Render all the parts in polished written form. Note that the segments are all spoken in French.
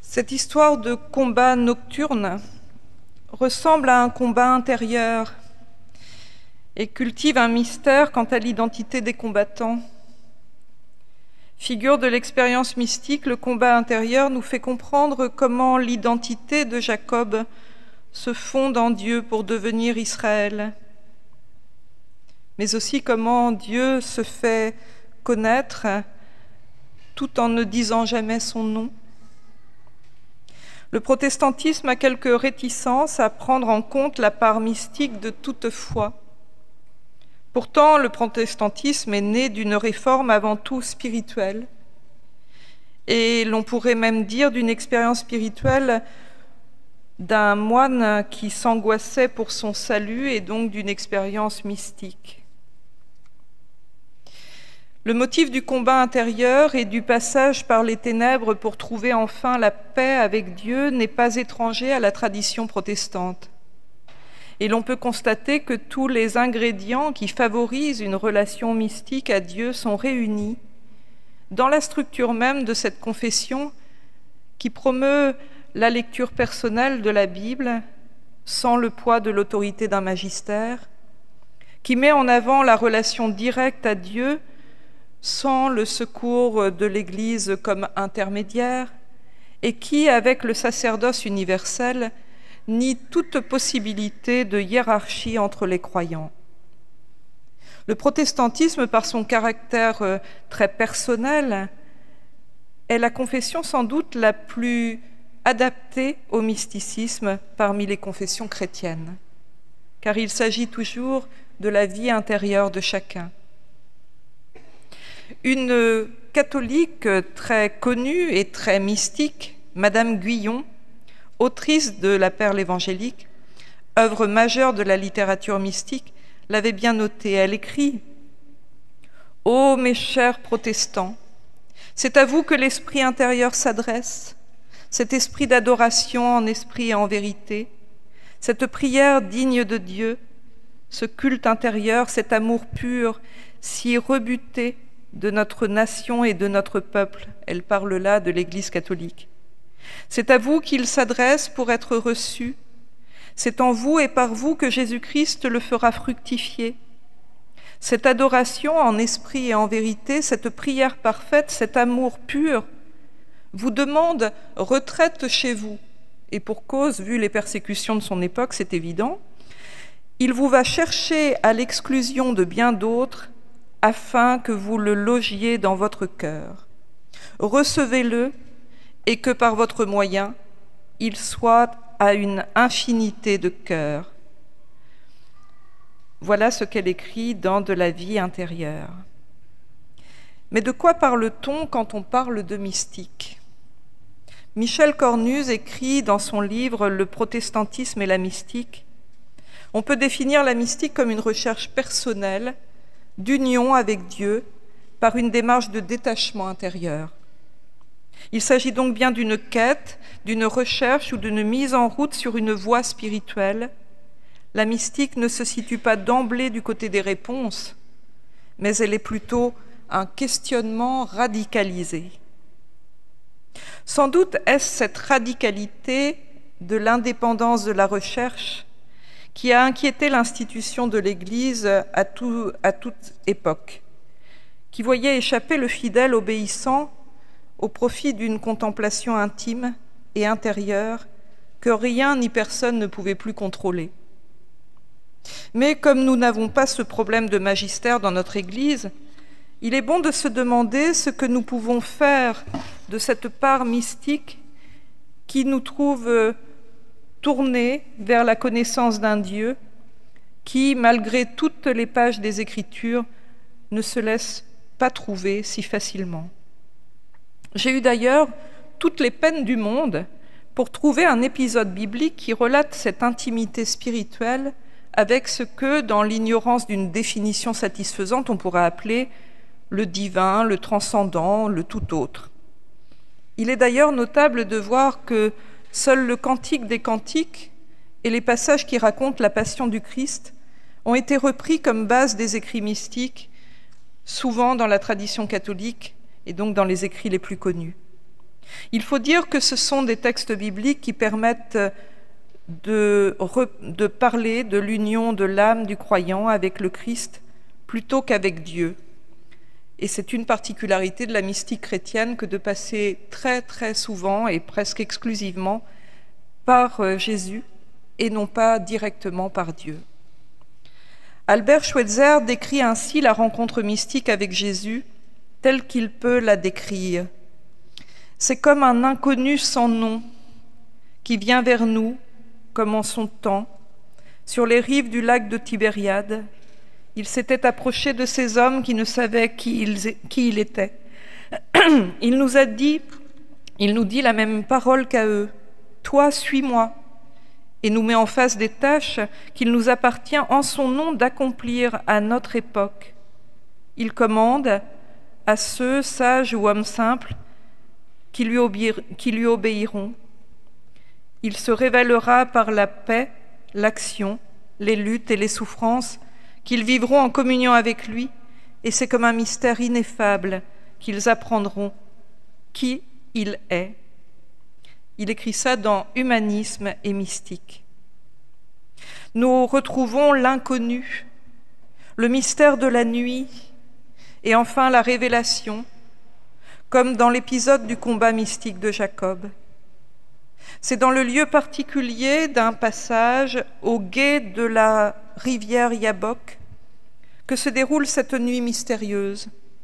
Cette histoire de combat nocturne ressemble à un combat intérieur et cultive un mystère quant à l'identité des combattants. Figure de l'expérience mystique, le combat intérieur nous fait comprendre comment l'identité de Jacob se fonde en Dieu pour devenir Israël, mais aussi comment Dieu se fait connaître tout en ne disant jamais son nom. Le protestantisme a quelques réticences à prendre en compte la part mystique de toute foi. Pourtant, le protestantisme est né d'une réforme avant tout spirituelle. Et l'on pourrait même dire d'une expérience spirituelle d'un moine qui s'angoissait pour son salut et donc d'une expérience mystique. Le motif du combat intérieur et du passage par les ténèbres pour trouver enfin la paix avec Dieu n'est pas étranger à la tradition protestante. Et l'on peut constater que tous les ingrédients qui favorisent une relation mystique à Dieu sont réunis dans la structure même de cette confession qui promeut la lecture personnelle de la Bible sans le poids de l'autorité d'un magistère, qui met en avant la relation directe à Dieu sans le secours de l'Église comme intermédiaire, et qui, avec le sacerdoce universel, nie toute possibilité de hiérarchie entre les croyants. Le protestantisme, par son caractère très personnel, est la confession sans doute la plus adaptée au mysticisme parmi les confessions chrétiennes, car il s'agit toujours de la vie intérieure de chacun. Une catholique très connue et très mystique, Madame Guyon, autrice de La Perle évangélique, œuvre majeure de la littérature mystique, l'avait bien noté. Elle écrit « Ô mes chers protestants, c'est à vous que l'esprit intérieur s'adresse, cet esprit d'adoration en esprit et en vérité, cette prière digne de Dieu, ce culte intérieur, cet amour pur, si rebuté de notre nation et de notre peuple. » Elle parle là de l'Église catholique. C'est à vous qu'il s'adresse pour être reçu. C'est en vous et par vous que Jésus-Christ le fera fructifier. Cette adoration en esprit et en vérité, cette prière parfaite, cet amour pur, vous demande retraite chez vous. Et pour cause, vu les persécutions de son époque, c'est évident. Il vous va chercher à l'exclusion de bien d'autres afin que vous le logiez dans votre cœur. Recevez-le et que par votre moyen, il soit à une infinité de cœurs. Voilà ce qu'elle écrit dans De la vie intérieure. Mais de quoi parle-t-on quand on parle de mystique ? Michel Cornuse écrit dans son livre « Le protestantisme et la mystique », on peut définir la mystique comme une recherche personnelle d'union avec Dieu par une démarche de détachement intérieur. Il s'agit donc bien d'une quête, d'une recherche ou d'une mise en route sur une voie spirituelle. La mystique ne se situe pas d'emblée du côté des réponses, mais elle est plutôt un questionnement radicalisé. Sans doute est-ce cette radicalité de l'indépendance de la recherche qui a inquiété l'institution de l'Église à toute époque, qui voyait échapper le fidèle obéissant au profit d'une contemplation intime et intérieure que rien ni personne ne pouvait plus contrôler. Mais comme nous n'avons pas ce problème de magistère dans notre Église, il est bon de se demander ce que nous pouvons faire de cette part mystique qui nous trouve tournés vers la connaissance d'un Dieu qui, malgré toutes les pages des Écritures, ne se laisse pas trouver si facilement. J'ai eu d'ailleurs toutes les peines du monde pour trouver un épisode biblique qui relate cette intimité spirituelle avec ce que, dans l'ignorance d'une définition satisfaisante, on pourrait appeler le divin, le transcendant, le tout autre. Il est d'ailleurs notable de voir que seul le Cantique des Cantiques et les passages qui racontent la passion du Christ ont été repris comme base des écrits mystiques, souvent dans la tradition catholique et donc dans les écrits les plus connus. Il faut dire que ce sont des textes bibliques qui permettent de parler de l'union de l'âme du croyant avec le Christ plutôt qu'avec Dieu. Et c'est une particularité de la mystique chrétienne que de passer très très souvent et presque exclusivement par Jésus et non pas directement par Dieu. Albert Schweitzer décrit ainsi la rencontre mystique avec Jésus telle qu'il peut la décrire. C'est comme un inconnu sans nom qui vient vers nous, comme en son temps, sur les rives du lac de Tibériade. Il s'était approché de ces hommes qui ne savaient qui il était. Il nous dit la même parole qu'à eux. « Toi, suis-moi » et nous met en face des tâches qu'il nous appartient en son nom d'accomplir à notre époque. Il commande à ceux, sages ou hommes simples, qui lui obéiront. Il se révélera par la paix, l'action, les luttes et les souffrances qu'ils vivront en communion avec lui, et c'est comme un mystère ineffable qu'ils apprendront qui il est. Il écrit ça dans Humanisme et mystique. Nous retrouvons l'inconnu, le mystère de la nuit, et enfin la révélation, comme dans l'épisode du combat mystique de Jacob. C'est dans le lieu particulier d'un passage au gué de la rivière Yabok que se déroule cette nuit mystérieuse.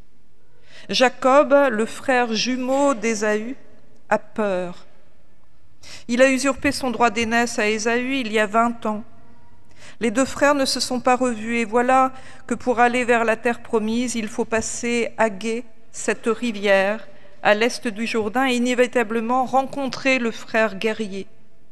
Jacob, le frère jumeau d'Ésaü, a peur. Il a usurpé son droit d'aînesse à Ésaü il y a 20 ans. Les deux frères ne se sont pas revus et voilà que pour aller vers la terre promise, il faut passer à gué cette rivière à l'est du Jourdain et inévitablement rencontrer le frère guerrier.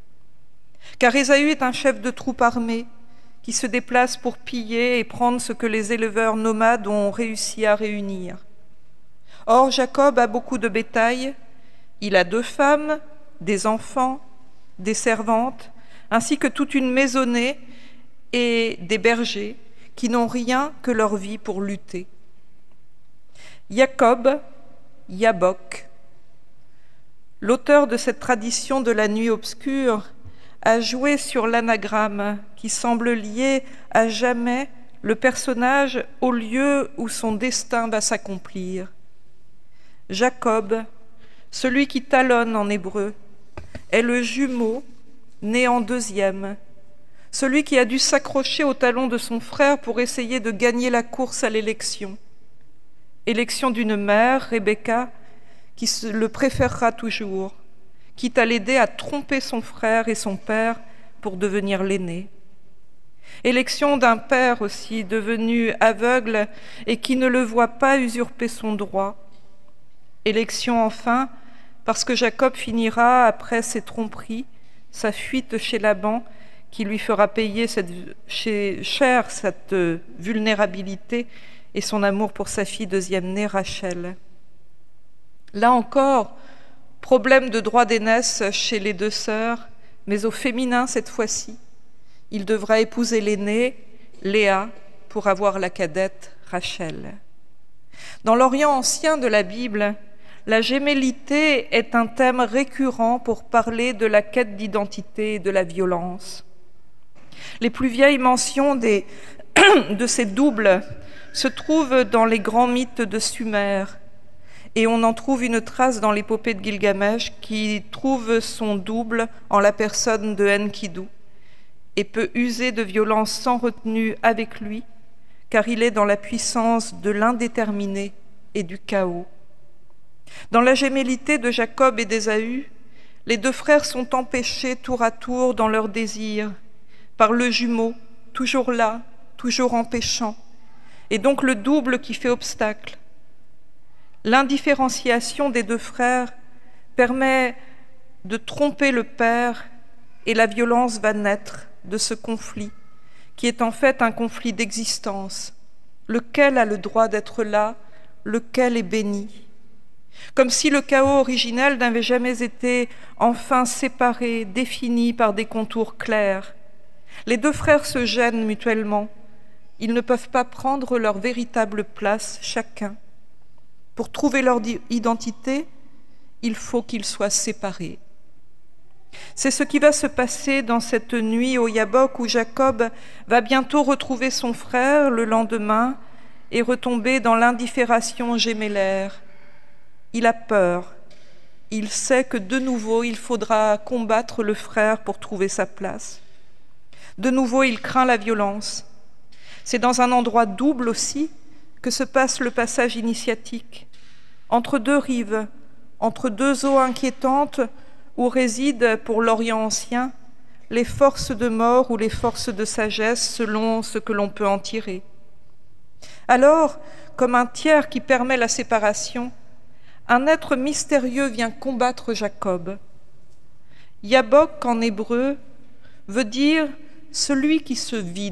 Car Ésaü est un chef de troupe armée qui se déplace pour piller et prendre ce que les éleveurs nomades ont réussi à réunir. Or, Jacob a beaucoup de bétail, il a 2 femmes, des enfants, des servantes, ainsi que toute une maisonnée et des bergers qui n'ont rien que leur vie pour lutter. Jacob, Yabok, l'auteur de cette tradition de la nuit obscure, a joué sur l'anagramme qui semble lier à jamais le personnage au lieu où son destin va s'accomplir. Jacob, celui qui talonne en hébreu, est le jumeau né en 2e, celui qui a dû s'accrocher au talon de son frère pour essayer de gagner la course à l'élection. Élection d'une mère, Rebecca, qui le préférera toujours, quitte à l'aider à tromper son frère et son père pour devenir l'aîné. Élection d'un père aussi devenu aveugle et qui ne le voit pas usurper son droit. Élection enfin, parce que Jacob finira, après ses tromperies, sa fuite chez Laban, qui lui fera payer cher cette vulnérabilité et son amour pour sa fille 2e-née, Rachel. Là encore, problème de droit d'aînesse chez les 2 sœurs, mais au féminin cette fois-ci. Il devra épouser l'aînée, Léa, pour avoir la cadette, Rachel. Dans l'Orient ancien de la Bible, la gémellité est un thème récurrent pour parler de la quête d'identité et de la violence. Les plus vieilles mentions de ces doubles se trouvent dans les grands mythes de Sumer, et on en trouve une trace dans l'épopée de Gilgamesh qui trouve son double en la personne de Enkidu et peut user de violence sans retenue avec lui, car il est dans la puissance de l'indéterminé et du chaos. Dans la gémellité de Jacob et d'Ésaü, les 2 frères sont empêchés tour à tour dans leurs désirs par le jumeau, toujours là, toujours empêchant, et donc le double qui fait obstacle. L'indifférenciation des 2 frères permet de tromper le père et la violence va naître de ce conflit, qui est en fait un conflit d'existence. Lequel a le droit d'être là, lequel est béni? Comme si le chaos originel n'avait jamais été enfin séparé, défini par des contours clairs. Les 2 frères se gênent mutuellement. Ils ne peuvent pas prendre leur véritable place chacun. Pour trouver leur identité, il faut qu'ils soient séparés. C'est ce qui va se passer dans cette nuit au Yabok où Jacob va bientôt retrouver son frère le lendemain et retomber dans l'indiffération gémellaire. Il a peur. Il sait que de nouveau, il faudra combattre le frère pour trouver sa place. De nouveau, il craint la violence. C'est dans un endroit double aussi que se passe le passage initiatique, entre deux rives, entre deux eaux inquiétantes où résident, pour l'Orient ancien, les forces de mort ou les forces de sagesse selon ce que l'on peut en tirer. Alors, comme un tiers qui permet la séparation, un être mystérieux vient combattre Jacob. Yabok, en hébreu, veut dire « celui qui se vide ».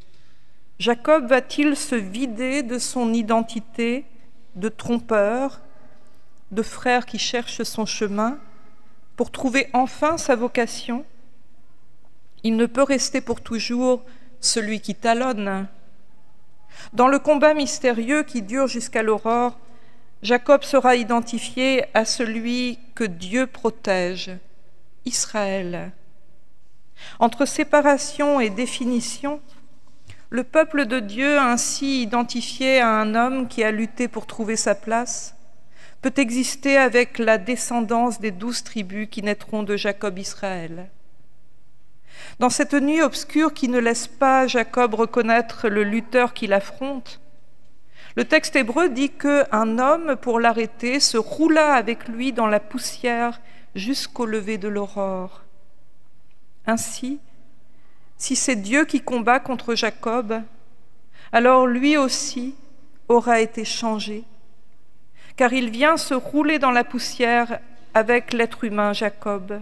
Jacob va-t-il se vider de son identité de trompeur, de frère qui cherche son chemin, pour trouver enfin sa vocation? Il ne peut rester pour toujours celui qui talonne. Dans le combat mystérieux qui dure jusqu'à l'aurore, Jacob sera identifié à celui que Dieu protège, Israël. Entre séparation et définition, le peuple de Dieu, ainsi identifié à un homme qui a lutté pour trouver sa place, peut exister avec la descendance des 12 tribus qui naîtront de Jacob Israël. Dans cette nuit obscure qui ne laisse pas Jacob reconnaître le lutteur qu'il affronte, le texte hébreu dit qu'un homme, pour l'arrêter, se roula avec lui dans la poussière jusqu'au lever de l'aurore. Ainsi, si c'est Dieu qui combat contre Jacob, alors lui aussi aura été changé, car il vient se rouler dans la poussière avec l'être humain Jacob.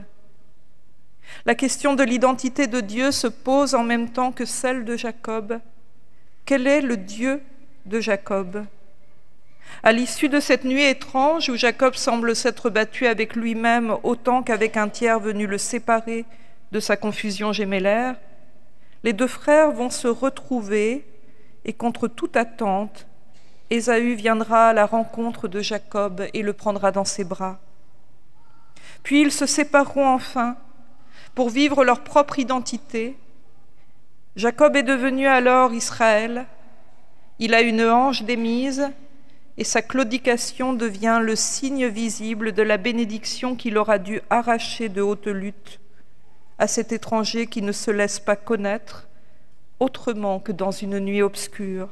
La question de l'identité de Dieu se pose en même temps que celle de Jacob. Quel est le Dieu de Jacob? À l'issue de cette nuit étrange où Jacob semble s'être battu avec lui-même autant qu'avec un tiers venu le séparer de sa confusion gémellaire, les deux frères vont se retrouver et contre toute attente, Ésaü viendra à la rencontre de Jacob et le prendra dans ses bras. Puis ils se sépareront enfin pour vivre leur propre identité. Jacob est devenu alors Israël. Il a une hanche démise et sa claudication devient le signe visible de la bénédiction qu'il aura dû arracher de haute lutte à cet étranger qui ne se laisse pas connaître autrement que dans une nuit obscure.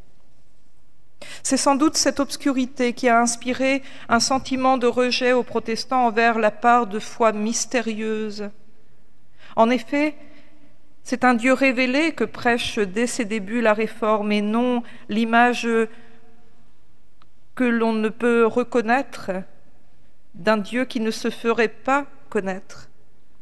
C'est sans doute cette obscurité qui a inspiré un sentiment de rejet aux protestants envers la part de foi mystérieuse. En effet, c'est un Dieu révélé que prêche dès ses débuts la Réforme et non l'image que l'on ne peut reconnaître d'un Dieu qui ne se ferait pas connaître.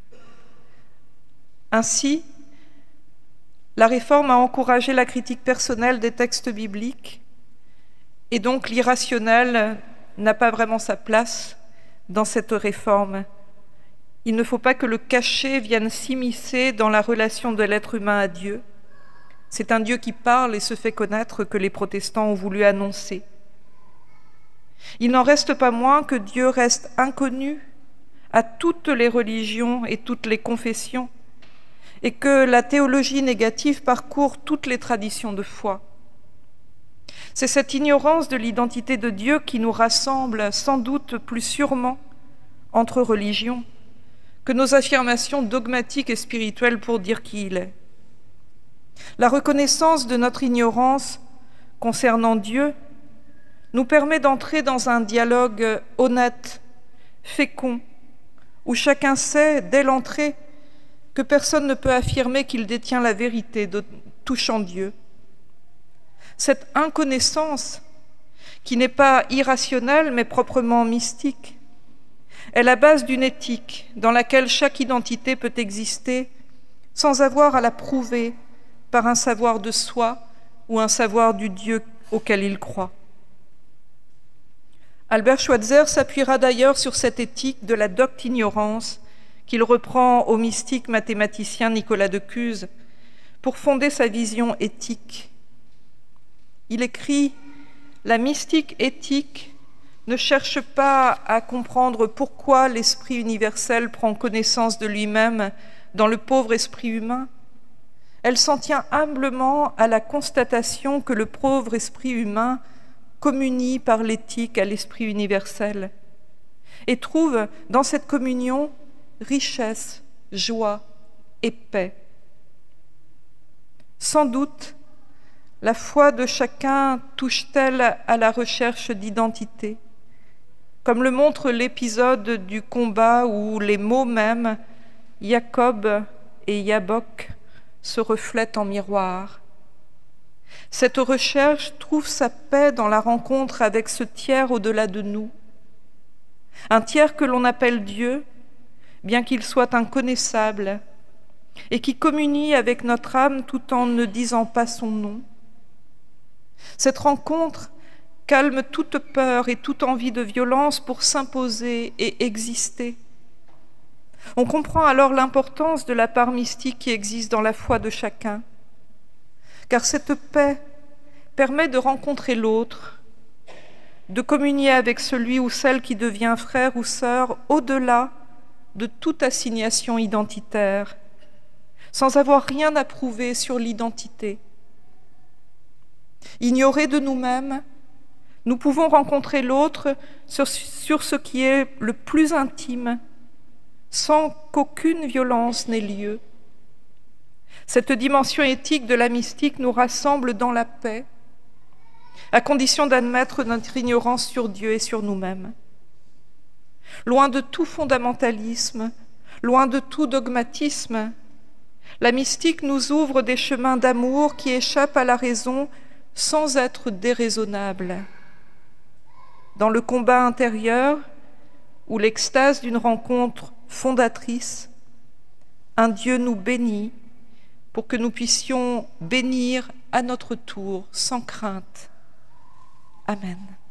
Ainsi, la Réforme a encouragé la critique personnelle des textes bibliques et donc l'irrationnel n'a pas vraiment sa place dans cette Réforme. Il ne faut pas que le caché vienne s'immiscer dans la relation de l'être humain à Dieu. C'est un Dieu qui parle et se fait connaître que les protestants ont voulu annoncer. Il n'en reste pas moins que Dieu reste inconnu à toutes les religions et toutes les confessions, et que la théologie négative parcourt toutes les traditions de foi. C'est cette ignorance de l'identité de Dieu qui nous rassemble sans doute plus sûrement entre religions que nos affirmations dogmatiques et spirituelles pour dire qui il est. La reconnaissance de notre ignorance concernant Dieu nous permet d'entrer dans un dialogue honnête, fécond, où chacun sait, dès l'entrée, que personne ne peut affirmer qu'il détient la vérité touchant Dieu. Cette inconnaissance, qui n'est pas irrationnelle mais proprement mystique, est la base d'une éthique dans laquelle chaque identité peut exister sans avoir à la prouver par un savoir de soi ou un savoir du Dieu auquel il croit. Albert Schweitzer s'appuiera d'ailleurs sur cette éthique de la docte-ignorance qu'il reprend au mystique mathématicien Nicolas de Cuse pour fonder sa vision éthique. Il écrit « La mystique éthique ne cherche pas à comprendre pourquoi l'esprit universel prend connaissance de lui-même dans le pauvre esprit humain. Elle s'en tient humblement à la constatation que le pauvre esprit humain communie par l'éthique à l'esprit universel et trouve dans cette communion richesse, joie et paix. Sans doute, la foi de chacun touche-t-elle à la recherche d'identité, comme le montre l'épisode du combat où les mots mêmes, Jacob et Yabok, se reflètent en miroir. Cette recherche trouve sa paix dans la rencontre avec ce tiers au-delà de nous, un tiers que l'on appelle Dieu, bien qu'il soit inconnaissable, et qui communie avec notre âme tout en ne disant pas son nom. Cette rencontre calme toute peur et toute envie de violence pour s'imposer et exister. On comprend alors l'importance de la part mystique qui existe dans la foi de chacun, car cette paix permet de rencontrer l'autre, de communier avec celui ou celle qui devient frère ou sœur au-delà de toute assignation identitaire, sans avoir rien à prouver sur l'identité. Ignorés de nous-mêmes, nous pouvons rencontrer l'autre sur ce qui est le plus intime, sans qu'aucune violence n'ait lieu. Cette dimension éthique de la mystique nous rassemble dans la paix, à condition d'admettre notre ignorance sur Dieu et sur nous-mêmes. Loin de tout fondamentalisme, loin de tout dogmatisme, la mystique nous ouvre des chemins d'amour qui échappent à la raison sans être déraisonnables. Dans le combat intérieur, ou l'extase d'une rencontre fondatrice, un Dieu nous bénit pour que nous puissions bénir à notre tour sans crainte. Amen.